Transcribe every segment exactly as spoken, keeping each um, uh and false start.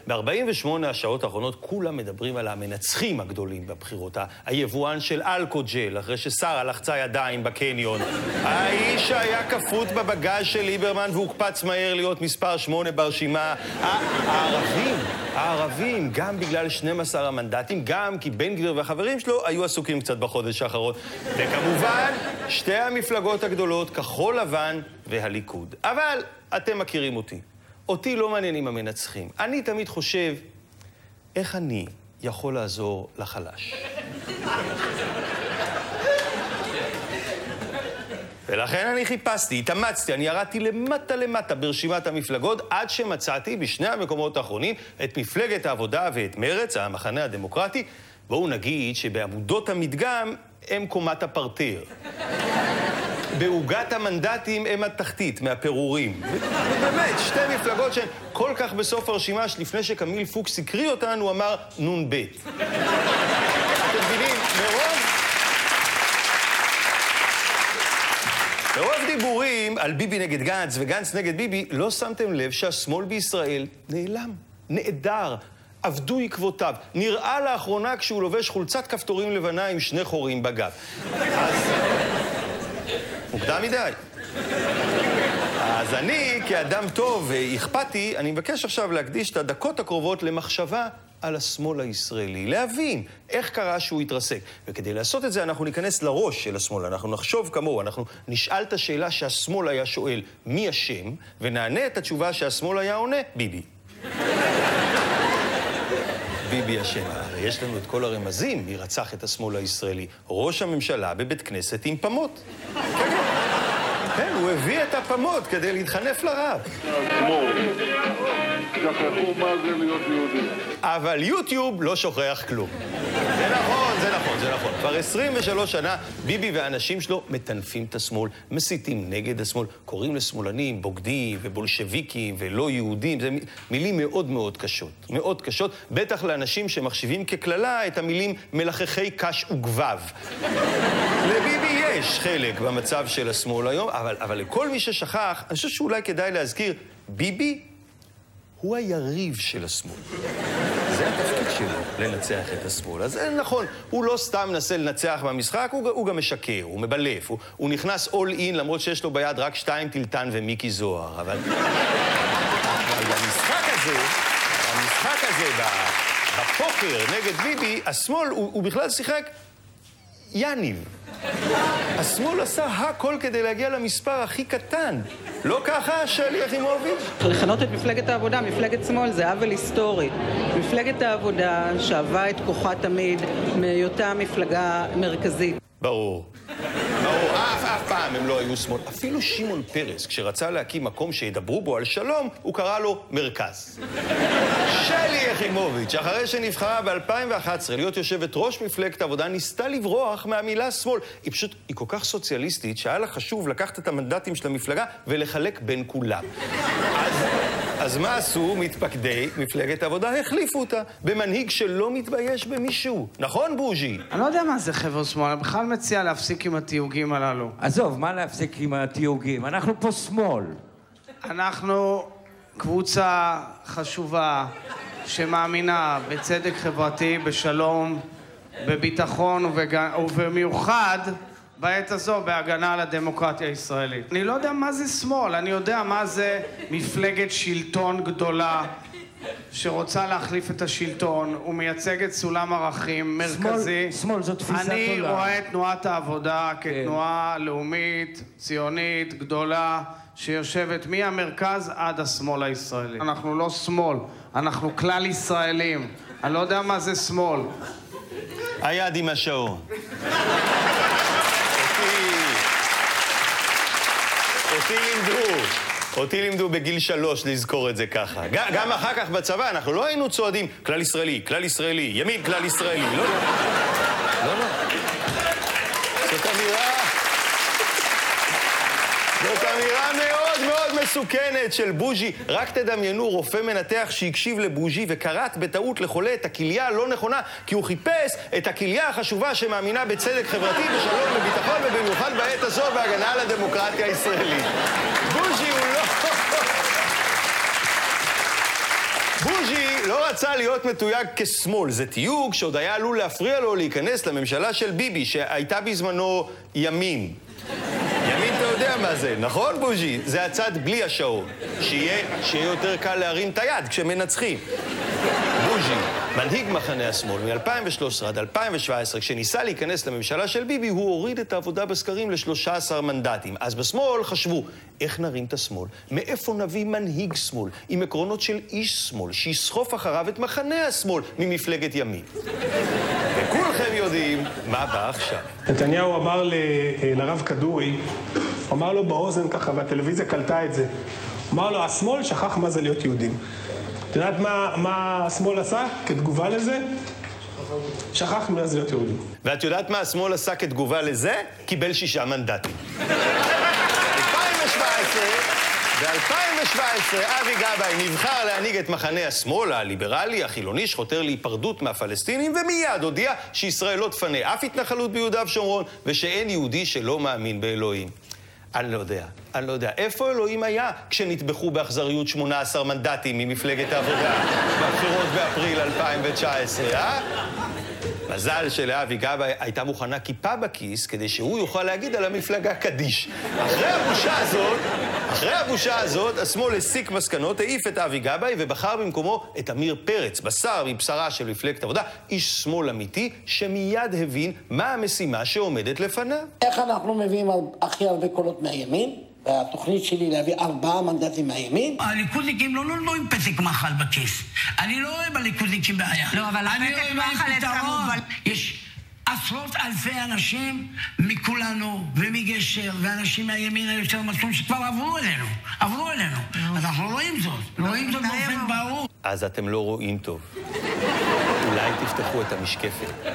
ב-ארבעים ושמונה השעות האחרונות כולם מדברים על המנצחים הגדולים בבחירות. היבואן של אלכוג'ל, אחרי ששרה לחצה ידיים בקניון. האיש שהיה כפות בבגז של ליברמן והוקפץ מהר להיות מספר שמונה ברשימה. הערבים, הערבים, גם בגלל שנים עשר המנדטים, גם כי בן גביר והחברים שלו היו עסוקים קצת בחודש האחרון. וכמובן, שתי המפלגות הגדולות, כחול לבן והליכוד. אבל אתם מכירים אותי. אותי לא מעניינים המנצחים. אני תמיד חושב, איך אני יכול לעזור לחלש? ולכן אני חיפשתי, התאמצתי, אני ירדתי למטה למטה ברשימת המפלגות, עד שמצאתי בשני המקומות האחרונים את מפלגת העבודה ואת מרץ, המחנה הדמוקרטי. בואו נגיד שבעמודות המדגם הם קומת הפרטיר. בעוגת המנדטים הם התחתית, מהפירורים. באמת, שתי מפלגות שהן כל כך בסוף הרשימה, שלפני שקמיל פוקס הקריא אותן, הוא אמר נון בית. אתם מבינים, מרוב... מרוב דיבורים על ביבי נגד גנץ וגנץ נגד ביבי, לא שמתם לב שהשמאל בישראל נעלם, נעדר, עבדו עקבותיו. נראה לאחרונה כשהוא לובש חולצת כפתורים לבנה עם שני חורים בגב. אז... מוקדם מדי. אז אני, כאדם טוב ואכפתי, אני מבקש עכשיו להקדיש את הדקות הקרובות למחשבה על השמאל הישראלי. להבין איך קרה שהוא התרסק. וכדי לעשות את זה אנחנו ניכנס לראש של השמאל. אנחנו נחשוב כמוהו, אנחנו נשאל את השאלה שהשמאל היה שואל מי אשם, ונענה את התשובה שהשמאל היה עונה, ביבי. ביבי אשם. הרי יש לנו את כל הרמזים מי רצח את השמאל הישראלי. ראש הממשלה בבית כנסת עם פמות. כן, כן, הוא הביא את הפמות כדי להתחנף לרב. שכחו מה זה להיות יהודי. אבל יוטיוב לא שוכח כלום. זה נכון, זה נכון, זה נכון. כבר עשרים ושלוש שנה ביבי והאנשים שלו מטנפים את השמאל, מסיתים נגד השמאל, קוראים לשמאלנים בוגדים ובולשביקים ולא יהודים. זה מילים מאוד מאוד קשות, מאוד קשות, בטח לאנשים שמחשיבים ככללה את המילים מלחכי קש וגבב. לביבי יש חלק במצב של השמאל היום, אבל, אבל לכל מי ששכח, אני חושב שאולי כדאי להזכיר, ביבי הוא היריב של השמאל. זה התפקיד שלו, לנצח את השמאל. אז נכון, הוא לא סתם מנסה לנצח במשחק, הוא, הוא גם משקר, הוא מבלף, הוא, הוא נכנס all in, למרות שיש לו ביד רק שתיים טילטן ומיקי זוהר. אבל, אבל המשחק הזה, המשחק הזה בפוקר נגד ביבי, השמאל הוא, הוא בכלל שיחק יניב. השמאל עשה הכל כדי להגיע למספר הכי קטן. לא ככה, שלי יחימוביץ'? לכנות את מפלגת העבודה, מפלגת שמאל, זה עוול היסטורי. מפלגת העבודה שאבה את כוחה תמיד מהיותה מפלגה מרכזית. ברור. ברור, אף אף פעם הם לא היו שמאל. אפילו שמעון פרס, כשרצה להקים מקום שידברו בו על שלום, הוא קרא לו מרכז. שלי יחימוביץ', אחרי שנבחרה ב-אלפיים ואחת עשרה להיות יושבת ראש מפלגת העבודה, ניסתה לברוח מהמילה שמאל. היא פשוט, היא כל כך סוציאליסטית, שהיה לה חשוב לקחת את המנדטים של המפלגה ולחלק בין כולם. אז, אז מה עשו מתפקדי מפלגת העבודה? החליפו אותה במנהיג שלא מתבייש במישהו. נכון, בוז'י? אני לא יודע מה זה חבר שמאל, אני בכלל מציע להפסיק עם התיוגים הללו. עזוב, מה להפסיק עם התיוגים? אנחנו פה שמאל. אנחנו קבוצה חשובה שמאמינה בצדק חברתי, בשלום, בביטחון ובג... ובמיוחד בעת הזו בהגנה על הדמוקרטיה הישראלית. אני לא יודע מה זה שמאל, אני יודע מה זה מפלגת שלטון גדולה שרוצה להחליף את השלטון ומייצגת סולם ערכים מרכזי. שמאל, שמאל זו תפיסת עולם. אני רואה את תנועת העבודה כתנועה לאומית, ציונית, גדולה, שיושבת מהמרכז עד השמאל הישראלי. אנחנו לא שמאל, אנחנו כלל ישראלים. אני לא יודע מה זה שמאל. היד עם השעון. אותי לימדו, אותי לימדו בגיל שלוש לזכור את זה ככה. גם אחר כך בצבא אנחנו לא היינו צועדים כלל ישראלי, כלל ישראלי, ימין כלל ישראלי. לא, לא. לא, לא. זאת אמירה... זאת אמירה מאוד מאוד מסוכנת של בוז'י. רק תדמיינו רופא מנתח שהקשיב לבוז'י וקראת בטעות לחולה את הכליה הלא נכונה, כי הוא חיפש את הכליה החשובה שמאמינה בצדק חברתי, בשלום וביטחון, ובמיוחד בעת הזו בהגנה על הדמוקרטיה הישראלית. בוז'י הוא לא... בוז'י לא רצה להיות מתויג כשמאל. זה תיוג שעוד היה עלול להפריע לו להיכנס לממשלה של ביבי, שהייתה בזמנו ימין. ימין אתה יודע מה זה, נכון בוז'י? זה הצד בלי השעון. שיהיה, שיהיה יותר קל להרים את היד כשמנצחים. בוז'י, מנהיג מחנה השמאל, מ-אלפיים ושלוש עשרה עד אלפיים ושבע עשרה, כשניסה להיכנס לממשלה של ביבי, הוא הוריד את העבודה בסקרים ל-שלושה עשר מנדטים. אז בשמאל חשבו, איך נרים את השמאל? מאיפה נביא מנהיג שמאל, עם עקרונות של איש שמאל, שיסחוף אחריו את מחנה השמאל ממפלגת ימין? וכולכם יודעים מה בא עכשיו. נתניהו אמר ל- לרב כדורי, אמר לו באוזן ככה, והטלוויזיה קלטה את זה. אמר לו, השמאל שכח מה זה להיות יהודים. את יודעת מה, מה השמאל עשה כתגובה לזה? שכח מה זה להיות יהודים. ואת יודעת מה השמאל עשה כתגובה לזה? קיבל שישה מנדטים. אלפיים ושבע עשרה, ב-אלפיים ושבע עשרה אבי גבאי נבחר להנהיג את מחנה השמאל, הליברלי, החילוני, שחותר להיפרדות מהפלסטינים, ומיד הודיע שישראל לא תפנה אף התנחלות ביהודה ושומרון, ושאין יהודי שלא מאמין באלוהים. אני לא יודע, אני לא יודע. איפה אלוהים היה כשנטבחו באכזריות שמונה עשר מנדטים ממפלגת העבודה בבחירות באפריל אלפיים תשע עשרה, אה? מזל שלאבי גבאי הייתה מוכנה כיפה בכיס כדי שהוא יוכל להגיד על המפלגה קדיש. אחרי הבושה הזאת, אחרי הבושה הזאת, השמאל הסיק מסקנות, העיף את אבי גבאי ובחר במקומו את אמיר פרץ, בשר מבשרה של מפלגת העבודה, איש שמאל אמיתי שמיד הבין מה המשימה שעומדת לפניו. איך אנחנו מביאים הכי הרבה קולות מהימין? והתוכנית שלי להביא ארבעה מנדטים מהימין. הליכודניקים לא נולדו עם פתק מחל בכיס. אני לא רואה בליכודניקים בעיה. לא, אבל הפתק מחל אצלנו... יש עשרות אלפי אנשים מכולנו ומגשר, ואנשים מהימין היותר מתון שכבר עברו אלינו. עברו אלינו. אנחנו רואים זאת. רואים זאת באופן ברור. אז אתם לא רואים טוב. אולי תפתחו את המשקפת.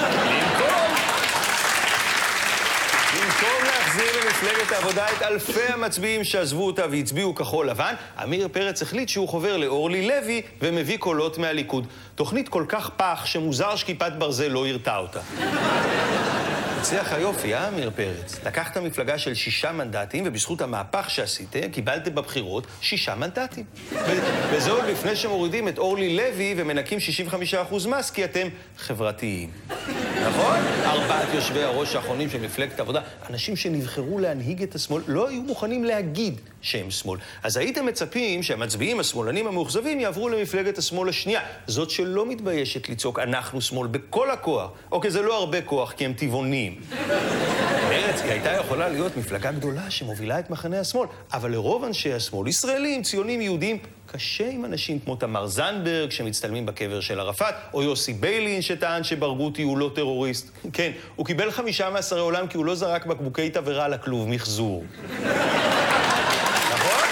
במקום להחזיר למפלגת העבודה את אלפי המצביעים שעזבו אותה והצביעו כחול לבן, אמיר פרץ החליט שהוא חובר לאורלי לוי ומביא קולות מהליכוד. תוכנית כל כך פח שמוזר שכיפת ברזל לא הרתה אותה. הצליח היופי, אה, אמיר פרץ? לקחת מפלגה של שישה מנדטים, ובזכות המהפך שעשיתם, קיבלתם בבחירות שישה מנדטים. וזה עוד לפני שמורידים את אורלי לוי ומנקים שישים וחמישה אחוז מס, כי אתם חברתיים. נכון? ארבעת יושבי הראש האחרונים של מפלגת העבודה, אנשים שנבחרו להנהיג את השמאל, לא היו מוכנים להגיד שהם שמאל. אז הייתם מצפים שהמצביעים השמאלנים המאוכזבים יעברו למפלגת השמאל השנייה. זאת שלא מתביישת לצעוק אנחנו שמאל בכל הכוח. אוקיי, זה לא הרבה כוח, כי הם טבעונים. מרץ, היא הייתה יכולה להיות מפלגה גדולה שמובילה את מחנה השמאל, אבל לרוב אנשי השמאל, ישראלים, ציונים, יהודים, קשה עם אנשים כמו תמר זנדברג שמצטלמים בקבר של ערפאת, או יוסי ביילין שטען שברגותי הוא לא טרוריסט. כן, הוא קיבל חמישה מאסרי עולם כי הוא לא זרק בקבוקי תבערה לכלוב מחזור. נכון?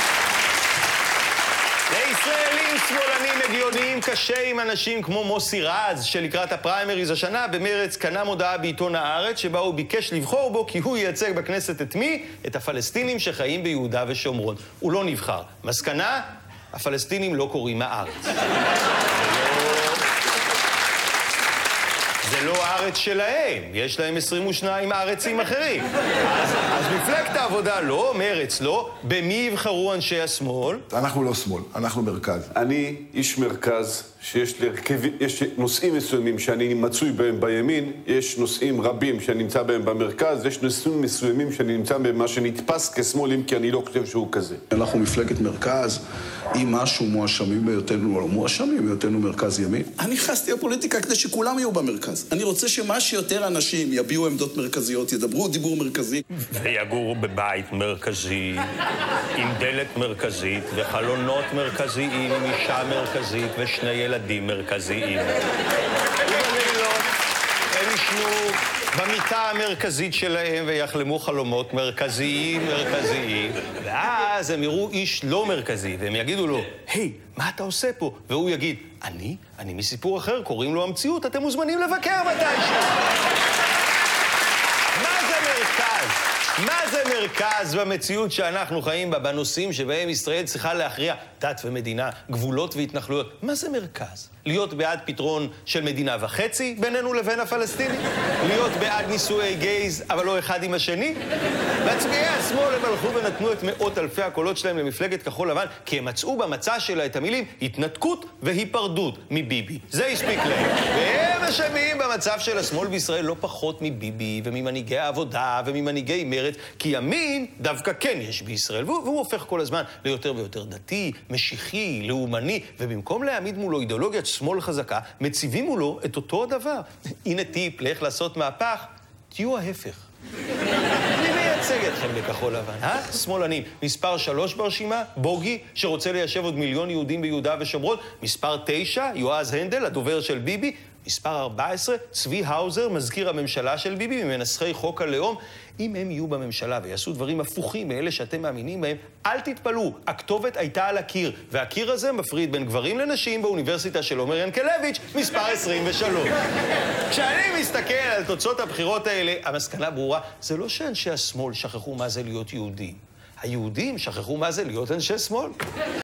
לישראלים שמאלנים הגיוניים קשה עם אנשים כמו מוסי רז, שלקראת הפריימריז השנה במרץ קנה מודעה בעיתון הארץ שבה הוא ביקש לבחור בו כי הוא ייצג בכנסת את מי? את הפלסטינים שחיים ביהודה ושומרון. הוא לא נבחר. מסקנה? הפלסטינים לא קוראים הארץ. זה לא הארץ שלהם, יש להם עשרים ושניים ארצים אחרים. אז, אז מפלגת העבודה לא, מרץ לא, במי יבחרו אנשי השמאל? אנחנו לא שמאל, אנחנו מרכז. אני איש מרכז שיש לי, יש נושאים מסוימים שאני מצוי בהם בימין, יש נושאים רבים שאני נמצא בהם במרכז, יש נושאים מסוימים שאני נמצא בהם מה שנתפס כשמאלים, כי אני לא חושב שהוא כזה. אנחנו מפלגת מרכז, אם משהו מואשמים ביותנו או לא מואשמים ביותנו מרכז ימין. אני נכנסתי לפוליטיקה כדי שכולם יהיו במרכז. אני רוצה שמה שיותר אנשים יביעו עמדות מרכזיות, ידברו דיבור מרכזי. ויגורו בבית מרכזי, עם דלת מרכזית וחלונות מרכזיים, עם אישה מרכזית ושני ילדים מרכזיים. ובלילות הם ישנו במיטה המרכזית שלהם ויחלמו חלומות מרכזיים מרכזיים. ואז הם יראו איש לא מרכזי והם יגידו לו, היי, מה אתה עושה פה? והוא יגיד, אני? אני מסיפור אחר, קוראים לו המציאות, אתם מוזמנים לבקר מתישהו. מה זה מרכז? מה זה מרכז במציאות שאנחנו חיים בה, בנושאים שבהם ישראל צריכה להכריע דת ומדינה, גבולות והתנחלויות? מה זה מרכז? להיות בעד פתרון של מדינה וחצי בינינו לבין הפלסטינים? להיות בעד נישואי גייז, אבל לא אחד עם השני? מצביעי השמאל הם הלכו ונתנו את מאות אלפי הקולות שלהם למפלגת כחול לבן, כי הם מצאו במצע שלה את המילים התנתקות והיפרדות מביבי. זה הספיק להם. והם אשמים במצב של השמאל בישראל לא פחות מביבי וממנהיגי העבודה וממנהיגי מרצ, כי ימין דווקא כן יש בישראל, והוא, והוא הופך כל הזמן ליותר ויותר דתי, משיחי, לאומני, ובמקום להעמיד מולו אידיאולוגיית שמאל חזקה, מציבים מולו את אותו הדבר. הנה טיפ לאיך לעשות מהפך, תהיו ההפך. מי מייצג אתכם בכחול לבן, אה? שמאלנים. מספר שלוש ברשימה, בוגי, שרוצה ליישב עוד מיליון יהודים ביהודה ושומרון. מספר תשע, יועז הנדל, הדובר של ביבי. מספר ארבע עשרה, צבי האוזר, מזכיר הממשלה של ביבי, ממנסחי חוק הלאום. אם הם יהיו בממשלה ויעשו דברים הפוכים מאלה שאתם מאמינים בהם, אל תתפלאו, הכתובת הייתה על הקיר, והקיר הזה מפריד בין גברים לנשים באוניברסיטה של עומר ינקלביץ', מספר עשרים ושלוש. כשאני מסתכל על תוצאות הבחירות האלה, המסקנה ברורה, זה לא שאנשי השמאל שכחו מה זה להיות יהודים. היהודים שכחו מה זה להיות אנשי שמאל.